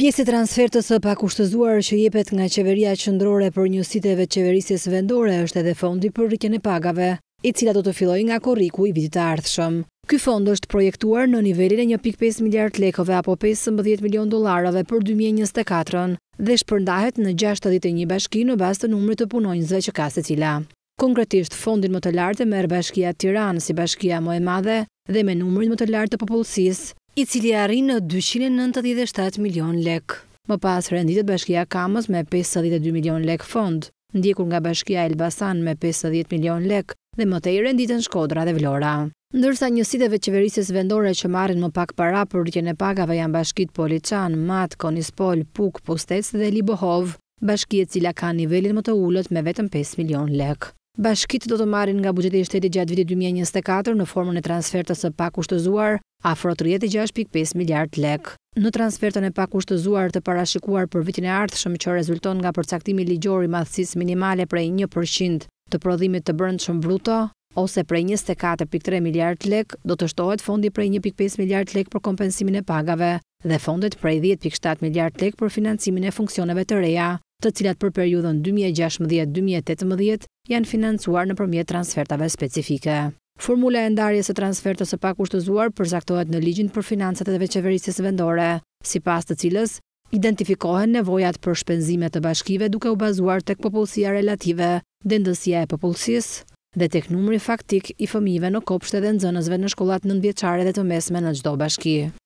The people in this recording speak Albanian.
Pjesë e transfertës së pakushtëzuar që jepet nga qeveria qendrore për njësitë e vetëqeverisjes vendore është edhe fondi për rritjen e pagave, i cila do të fillojë nga Korriku i vitit të ardhshëm. Ky fond është projektuar në nivelin e 1.5 miliardë lekëve apo 15 milion dollarëve për 2024 dhe shpërndahet në 61 bashki në bazë të numrit të punonjësve që ka secila. Konkretisht, fondin më të lartë e merr Bashkia Tiranë si bashkia më e madhe dhe me numrin më të lartë të popullsisë, i cili arrin në 297 milion lek. Më pas renditet Bashkia Kamëz me 52 milion lek fond, ndjekur nga Bashkia Elbasan me 50 milion lek dhe më tej renditen Shkodra dhe Vlora. Ndërsa njësitë e vetëqeverisjes vendore që marrin më pak para për rritjen e pagave janë bashkitë Poliçan, Mat, Konispol, Puk, Pustec dhe Libohov, bashki e cila ka nivelin më të ulët me vetëm 5 milion lek. Bashkitë do të marrin nga buxheti i shtetit gjatë vitit 2024 në formën e transfertës së pakushtëzuar afro 36.5 miliard lek. Në transfertën e pakushtëzuar të parashikuar për vitin e ardhshëm që rezulton nga përcaktimi ligjor i madhësisë minimale prej 1% të prodhimit të brendshëm bruto ose prej 24.3 miliard lek, do të shtohet fondi prej 1.5 miliard lek për kompensimin e pagave dhe fondet prej 10.7 miliard lek për financimin e funksioneve të reja, të cilat për periudhën 2016-2018 janë financuar nëpërmjet transfertave specifike. Formula e ndarjes së transfertës së pakushtëzuar përcaktohet në ligjin për financat e vetëqeverisjes vendore, sipas të cilës identifikohen nevojat për shpenzime të bashkive duke u bazuar tek popullsia relative, dendësia e popullsisë dhe tek numri faktik i fëmijëve në kopshte dhe nxënësve në shkollat nëntëvjeçare dhe të mesme në çdo bashki.